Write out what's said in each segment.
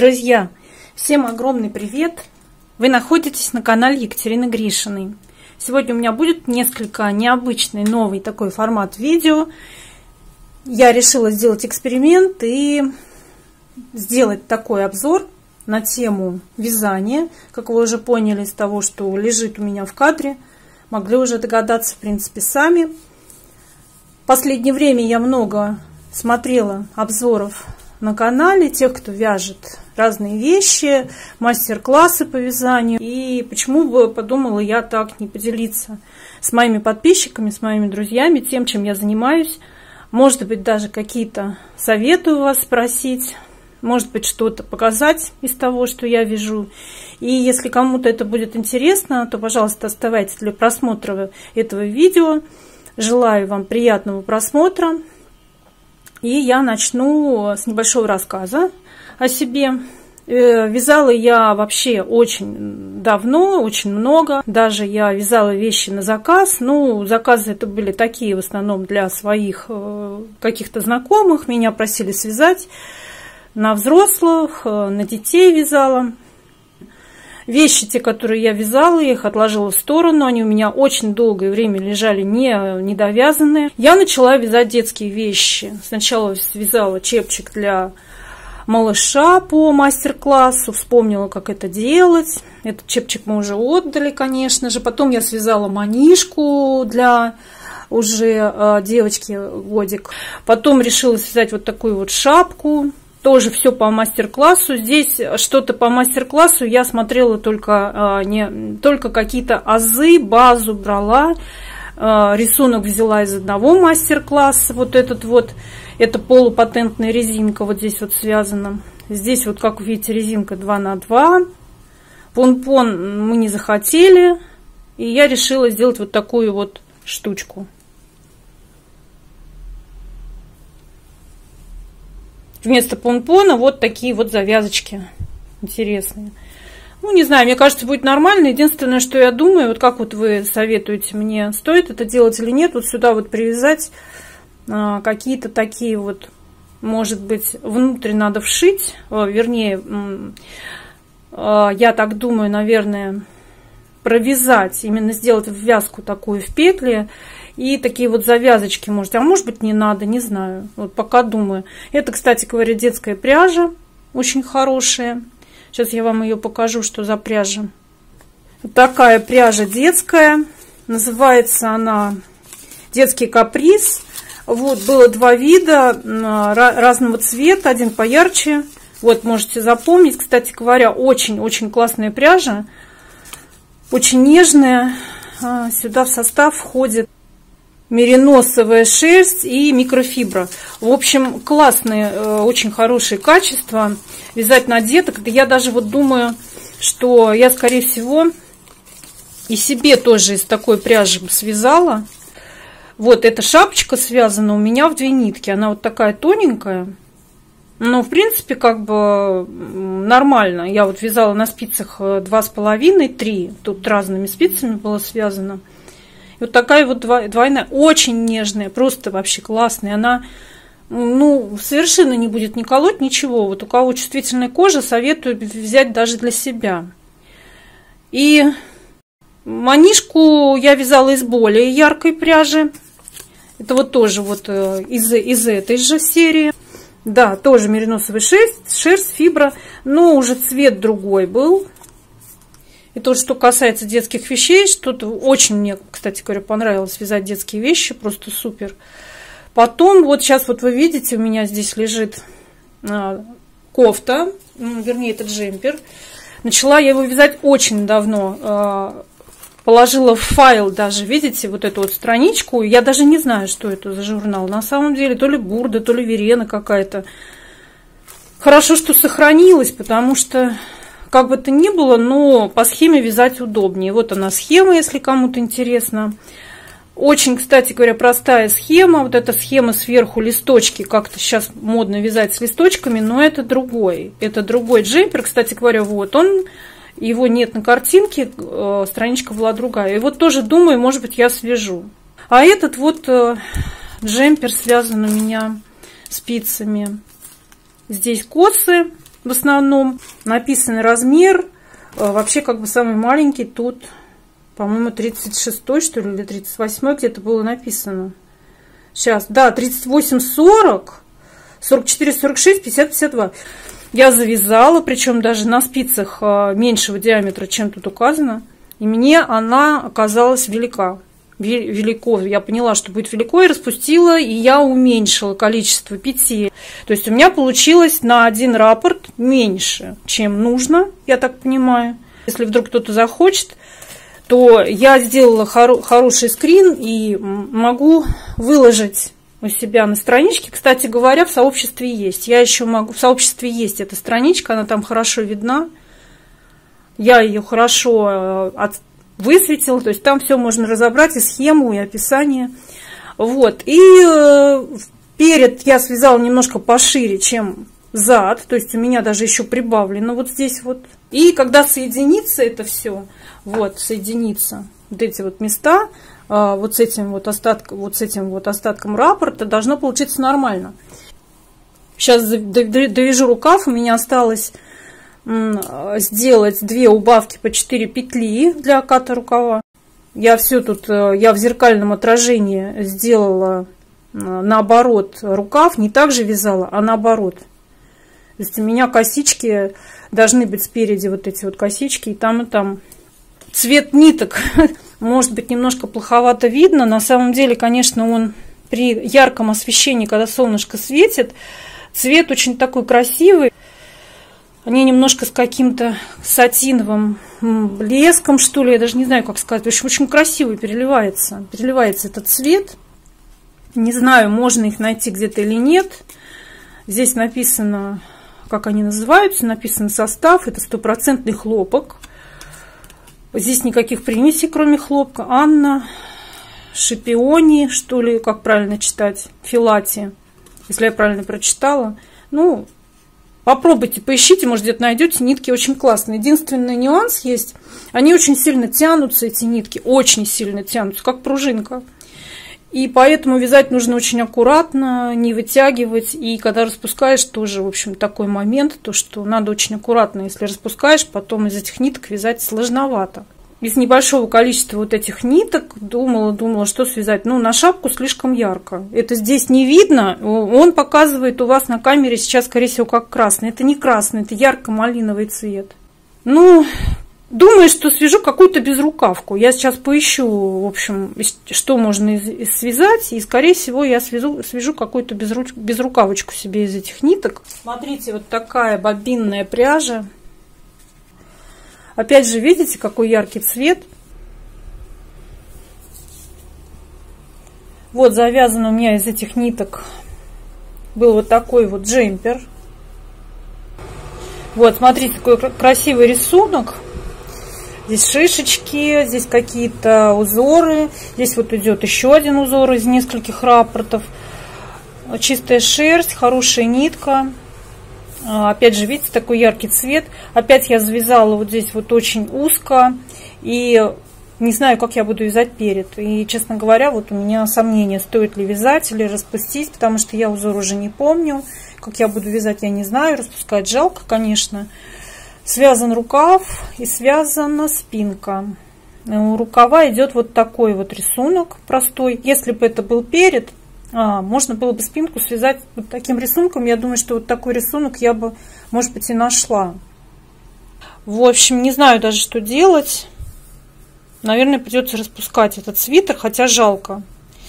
Друзья, всем огромный привет! Вы находитесь на канале Екатерины Гришиной. Сегодня у меня будет несколько необычный, новый такой формат видео. Я решила сделать эксперимент и сделать такой обзор на тему вязания. Как вы уже поняли из того, что лежит у меня в кадре, могли уже догадаться, в принципе, сами. В последнее время я много смотрела обзоров на канале тех, кто вяжет разные вещи, мастер-классы по вязанию. И почему бы подумала я так не поделиться с моими подписчиками, с моими друзьями тем, чем я занимаюсь. Может быть, даже какие-то советы у вас спросить, может быть, что-то показать из того, что я вяжу. И если кому-то это будет интересно, то, пожалуйста, оставайтесь для просмотра этого видео. Желаю вам приятного просмотра. И я начну с небольшого рассказа о себе. Вязала я вообще очень давно, очень много. Даже я вязала вещи на заказ. Ну, заказы это были такие в основном для своих каких-то знакомых. Меня просили связать на взрослых, на детей вязала. Вещи, те, которые я вязала, я их отложила в сторону. Они у меня очень долгое время лежали недовязанные. Я начала вязать детские вещи. Сначала связала чепчик для малыша по мастер-классу. Вспомнила, как это делать. Этот чепчик мы уже отдали, конечно же. Потом я связала манишку для уже девочки годик. Потом решила связать вот такую вот шапку. Тоже все по мастер-классу. Здесь что-то по мастер-классу я смотрела только какие-то азы, базу брала. Рисунок взяла из одного мастер-класса. Вот этот вот, это полупатентная резинка вот здесь вот связана. Здесь вот, как вы видите, резинка 2×2. Пон-пон мы не захотели. И я решила сделать вот такую вот штучку. Вместо помпона вот такие вот завязочки интересные. Ну, не знаю, мне кажется, будет нормально. Единственное, что я думаю, вот как вот вы советуете мне, стоит это делать или нет, вот сюда вот привязать какие-то такие вот, может быть, внутрь надо вшить, вернее, я так думаю, наверное, провязать, именно сделать ввязку такую в петли. И такие вот завязочки, может быть, не надо, не знаю. Вот пока думаю. Это, кстати говоря, детская пряжа, очень хорошая. Сейчас я вам ее покажу, что за пряжа. Вот такая пряжа детская. Называется она «Детский каприз». Вот, было два вида разного цвета. Один поярче. Вот, можете запомнить. Кстати говоря, очень-очень классная пряжа. Очень нежная. Сюда в состав входит мериносовая шерсть и микрофибра. В общем, классные, очень хорошие качества. Вязать на деток. Я даже вот думаю, что я, скорее всего, и себе тоже из такой пряжи связала. Вот эта шапочка связана у меня в 2 нитки. Она вот такая тоненькая. Но, в принципе, как бы нормально. Я вот вязала на спицах 2,5-3. Тут разными спицами было связано. И вот такая вот двойная, очень нежная, просто вообще классная. Она, ну, совершенно не будет ни колоть, ничего. Вот у кого чувствительная кожа, советую взять даже для себя. И манишку я вязала из более яркой пряжи. Это вот тоже вот из этой же серии. Да, тоже мериносовая шерсть, фибра, но уже цвет другой был. И то, что касается детских вещей, что-то очень мне, кстати говоря, понравилось вязать детские вещи, просто супер. Потом, вот сейчас вот вы видите, у меня здесь лежит кофта, вернее, это джемпер. Начала я его вязать очень давно, положила в файл даже, видите, вот эту вот страничку. Я даже не знаю, что это за журнал. На самом деле, то ли Бурда, то ли Верена какая-то. Хорошо, что сохранилась, потому что как бы то ни было, но по схеме вязать удобнее. Вот она схема, если кому-то интересно. Очень, кстати говоря, простая схема. Вот эта схема сверху листочки. Как-то сейчас модно вязать с листочками, но это другой. Это другой джемпер. Кстати говоря, вот он. Его нет на картинке. Страничка была другая. И вот тоже думаю, может быть, я свяжу. А этот вот джемпер связан у меня спицами. Здесь косы. в основном. Написан размер. Вообще, как бы самый маленький тут, по-моему, 36-й, что ли, или 38-й где-то было написано. Сейчас, да, 38-40, 44-46, 50-52. Я завязала, причем даже на спицах меньшего диаметра, чем тут указано. И мне она оказалась велика. Велико. Я поняла, что будет велико, и распустила, и я уменьшила количество петель. То есть у меня получилось на один раппорт меньше, чем нужно, я так понимаю. Если вдруг кто-то захочет, то я сделала хороший скрин и могу выложить у себя на страничке. Кстати говоря, в сообществе есть. Я еще могу... В сообществе есть эта страничка, она там хорошо видна. Я ее хорошо высветила, то есть там все можно разобрать, и схему, и описание. Вот. И перед я связала немножко пошире, чем зад, то есть у меня даже еще прибавлено вот здесь вот. И когда соединится это все, вот, соединится вот эти вот места, вот с этим вот остатком раппорта, должно получиться нормально. Сейчас довяжу рукав, у меня осталось сделать 2 убавки по 4 петли для ката рукава. Я все тут, я в зеркальном отражении сделала наоборот рукав, не так же вязала, а наоборот. То есть у меня косички должны быть спереди, вот эти вот косички, и там. Цвет ниток может быть немножко плоховато видно. На самом деле, конечно, он при ярком освещении, когда солнышко светит, цвет очень такой красивый. Они немножко с каким-то сатиновым блеском, что ли, я даже не знаю, как сказать. В общем, очень красивый переливается. Переливается этот цвет. Не знаю, можно их найти где-то или нет. Здесь написано, как они называются, написан состав. Это 100% хлопок. Здесь никаких примесей, кроме хлопка. Анна, Шипиони, что ли, как правильно читать, Филати, если я правильно прочитала. Ну, попробуйте, поищите, может, где-то найдете. Нитки очень классные. Единственный нюанс есть. Они очень сильно тянутся, эти нитки. Очень сильно тянутся, как пружинка. И поэтому вязать нужно очень аккуратно, не вытягивать. И когда распускаешь, тоже, в общем, такой момент, то, что надо очень аккуратно. Если распускаешь, потом из этих ниток вязать сложновато. Из небольшого количества вот этих ниток думала, что связать. Ну, на шапку слишком ярко. Это здесь не видно. Он показывает у вас на камере сейчас, скорее всего, как красный. Это не красный, это ярко-малиновый цвет. Ну, думаю, что свяжу какую-то безрукавку. Я сейчас поищу, в общем, что можно связать. И, скорее всего, я свяжу какую-то безрукавочку себе из этих ниток. Смотрите, вот такая бобинная пряжа. Опять же, видите, какой яркий цвет. Вот завязан у меня из этих ниток был вот такой вот джемпер. Вот, смотрите, такой красивый рисунок. Здесь шишечки, здесь какие-то узоры. Здесь вот идет еще один узор из нескольких раппортов. Чистая шерсть, хорошая нитка. Опять же, видите, такой яркий цвет. Опять я завязала вот здесь вот очень узко. И не знаю, как я буду вязать перед. И, честно говоря, вот у меня сомнения, стоит ли вязать или распустить, потому что я узор уже не помню. Как я буду вязать, я не знаю. Распускать жалко, конечно. Связан рукав и связана спинка. У рукава идет вот такой вот рисунок простой. Если бы это был перед, можно было бы спинку связать вот таким рисунком. Я думаю, что вот такой рисунок я бы, может быть, и нашла. В общем, не знаю даже, что делать. Наверное, придется распускать этот свитер, хотя жалко.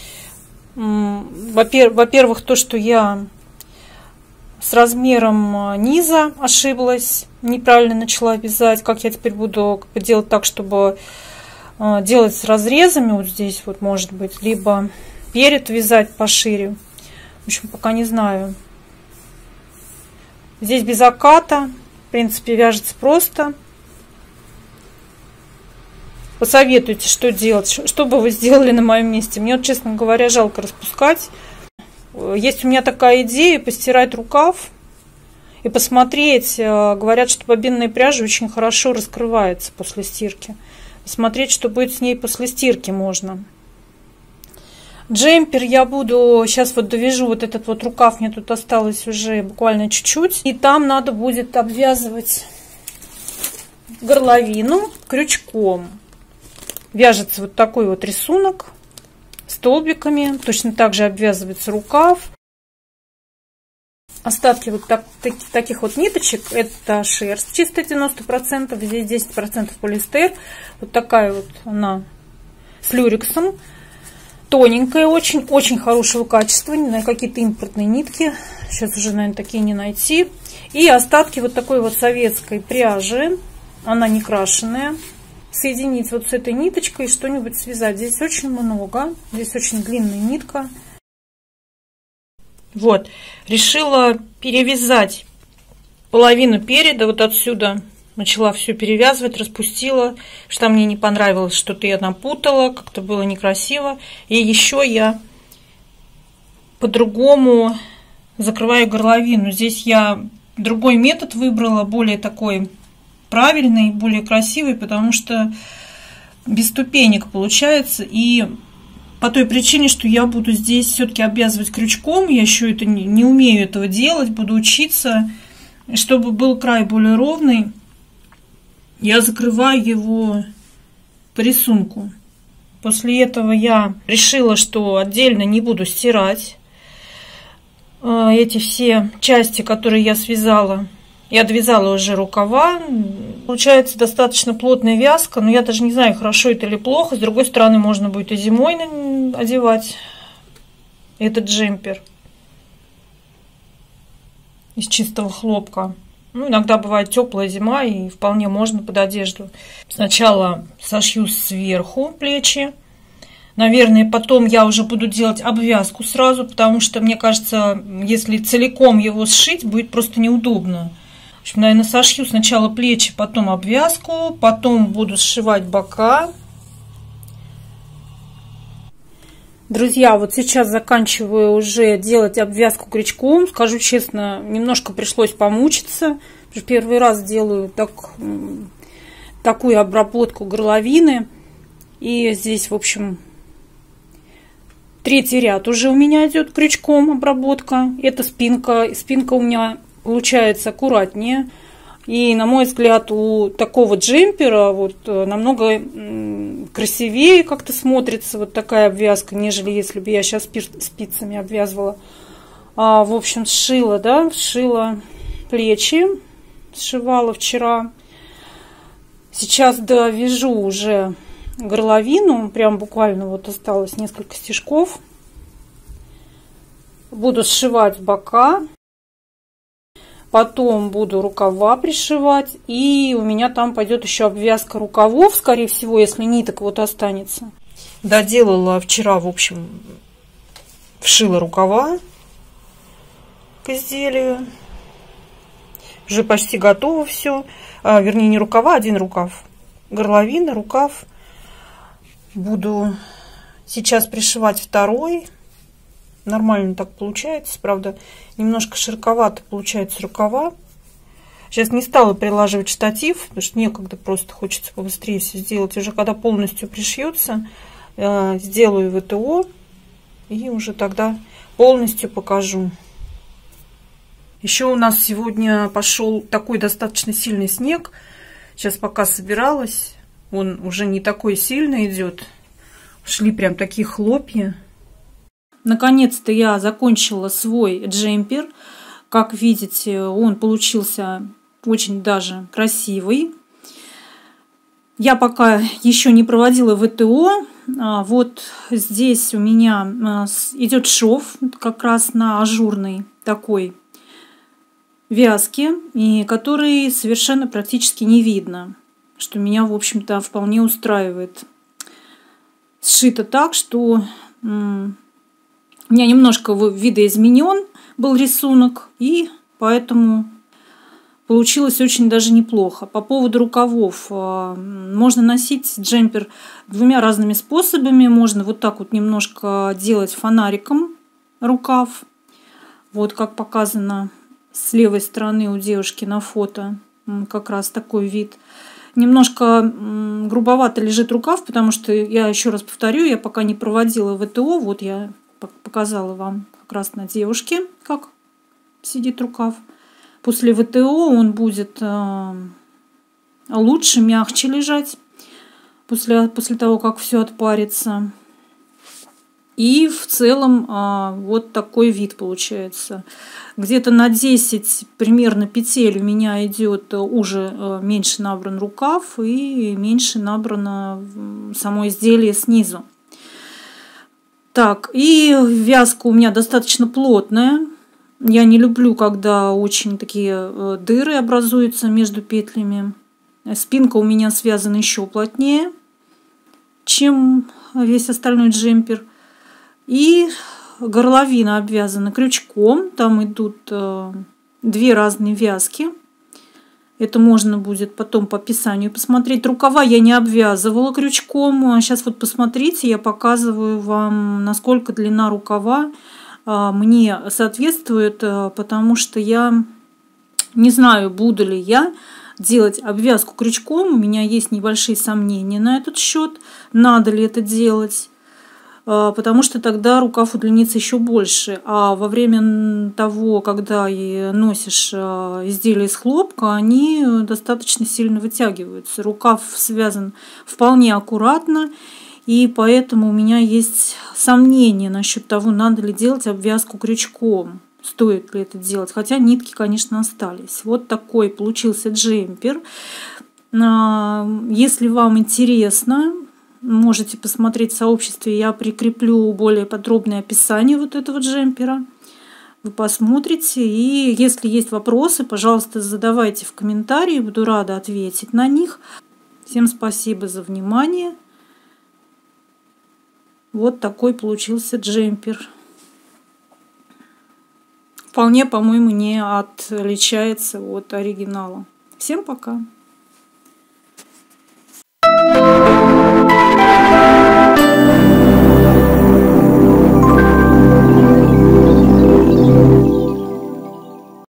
Во-первых, то, что я с размером низа ошиблась, неправильно начала вязать. Как я теперь буду делать так, чтобы делать с разрезами вот здесь вот, может быть, либо перед вязать пошире. В общем, пока не знаю. Здесь без оката. В принципе, вяжется просто. Посоветуйте, что делать. Что бы вы сделали на моем месте? Мне, вот, честно говоря, жалко распускать. Есть у меня такая идея постирать рукав и посмотреть. Говорят, что бобинная пряжа очень хорошо раскрывается после стирки. Посмотреть, что будет с ней после стирки можно. Джемпер я буду, сейчас вот довяжу вот этот вот рукав, мне тут осталось уже буквально чуть-чуть. И там надо будет обвязывать горловину крючком. Вяжется вот такой вот рисунок столбиками. Точно так же обвязывается рукав. Остатки вот таких вот ниточек, это шерсть чисто 90%, здесь 10% полиэстер. Вот такая вот она с люрексом. Тоненькая, очень хорошего качества, не знаю, какие-то импортные нитки. Сейчас уже, наверное, такие не найти. И остатки вот такой вот советской пряжи. Она не крашеная. Соединить вот с этой ниточкой и что-нибудь связать. Здесь очень много. Здесь очень длинная нитка. Вот. Решила перевязать половину переда вот отсюда. Начала все перевязывать, распустила, что мне не понравилось, что-то я напутала, как-то было некрасиво. И еще я по-другому закрываю горловину. Здесь я другой метод выбрала, более такой правильный, более красивый, потому что без ступенек получается. И по той причине, что я буду здесь все-таки обвязывать крючком, я еще это не умею этого делать, буду учиться, чтобы был край более ровный. Я закрываю его по рисунку. После этого я решила, что отдельно не буду стирать эти все части, которые я связала. Я довязала уже рукава. Получается достаточно плотная вязка, но я даже не знаю, хорошо это или плохо. С другой стороны, можно будет и зимой одевать этот джемпер из чистого хлопка. Ну, иногда бывает теплая зима, и вполне можно под одежду. Сначала сошью сверху плечи. Наверное, потом я уже буду делать обвязку сразу, потому что, мне кажется, если целиком его сшить, будет просто неудобно. В общем, наверное, сошью сначала плечи, потом обвязку, потом буду сшивать бока. Друзья, вот сейчас заканчиваю уже делать обвязку крючком. Скажу честно, немножко пришлось помучиться. Первый раз делаю такую обработку горловины. И здесь, в общем, третий ряд уже у меня идет крючком обработка. Это спинка. Спинка у меня получается аккуратнее. И, на мой взгляд, у такого джемпера вот намного красивее как-то смотрится вот такая обвязка, нежели если бы я сейчас спицами обвязывала. В общем, сшила, да, сшила плечи, сшивала вчера. Сейчас довяжу уже горловину, прям буквально вот осталось несколько стежков. Буду сшивать бока. Потом буду рукава пришивать. И у меня там пойдет еще обвязка рукавов, скорее всего, если ниток вот останется. Доделала вчера, в общем, вшила рукава к изделию. Уже почти готово все. Вернее, не рукава, один рукав. Горловина, рукав. Буду сейчас пришивать второй. Нормально так получается. Правда, немножко широковато получается рукава. Сейчас не стала прилаживать штатив, потому что некогда, просто хочется побыстрее все сделать. Уже когда полностью пришьется, сделаю ВТО и уже тогда полностью покажу. Еще у нас сегодня пошел такой достаточно сильный снег. Сейчас пока собиралась, он уже не такой сильный идет. Шли прям такие хлопья. Наконец-то я закончила свой джемпер. Как видите, он получился очень даже красивый. Я пока еще не проводила ВТО. Вот здесь у меня идет шов как раз на ажурной такой вязке, и который совершенно практически не видно, что меня, в общем-то, вполне устраивает. Сшито так, что у меня немножко видоизменен был рисунок, и поэтому получилось очень даже неплохо. По поводу рукавов. Можно носить джемпер двумя разными способами. Можно вот так вот немножко делать фонариком рукав. Вот как показано с левой стороны у девушки на фото. Как раз такой вид. Немножко грубовато лежит рукав, потому что, я еще раз повторю, я пока не проводила ВТО. Вот я показала вам как раз на девушке, как сидит рукав. После ВТО он будет лучше, мягче лежать после того, как все отпарится. И в целом вот такой вид получается. Где-то на 10 примерно петель у меня идет уже меньше набран рукав и меньше набрано само изделие снизу. Так, и вязка у меня достаточно плотная. Я не люблю, когда очень такие дыры образуются между петлями. Спинка у меня связана еще плотнее, чем весь остальной джемпер. И горловина обвязана крючком. Там идут две разные вязки. Это можно будет потом по описанию посмотреть. Рукава я не обвязывала крючком. Сейчас вот посмотрите, я показываю вам, насколько длина рукава мне соответствует, потому что я не знаю, буду ли я делать обвязку крючком. У меня есть небольшие сомнения на этот счет, надо ли это делать. Потому что тогда рукав удлинится еще больше. А во время того, когда носишь изделия из хлопка, они достаточно сильно вытягиваются. Рукав связан вполне аккуратно, и поэтому у меня есть сомнения насчет того, надо ли делать обвязку крючком, стоит ли это делать. Хотя нитки, конечно, остались. Вот такой получился джемпер. Если вам интересно, можете посмотреть в сообществе, я прикреплю более подробное описание вот этого джемпера. Вы посмотрите, и если есть вопросы, пожалуйста, задавайте в комментарии, буду рада ответить на них. Всем спасибо за внимание. Вот такой получился джемпер. Вполне, по-моему, не отличается от оригинала. Всем пока!